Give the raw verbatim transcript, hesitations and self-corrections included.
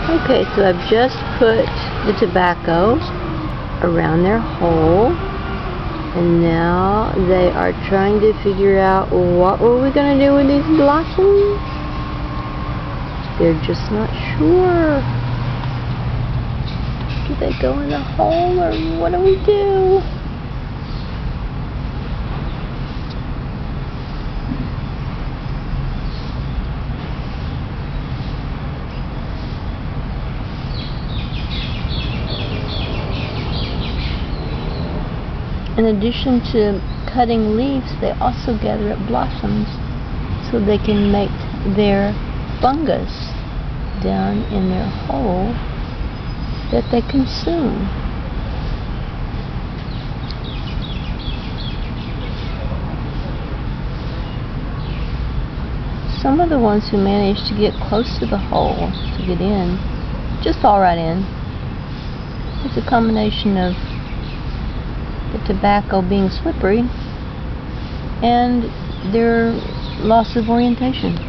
Okay, so I've just put the tobacco around their hole, and now they are trying to figure out what were we going to do with these blossoms. They're just not sure. Do they go in the hole, or what do we do? In addition to cutting leaves, they also gather up blossoms so they can make their fungus down in their hole that they consume. Some of the ones who manage to get close to the hole to get in just fall right in. It's a combination of the tobacco being slippery and their loss of orientation.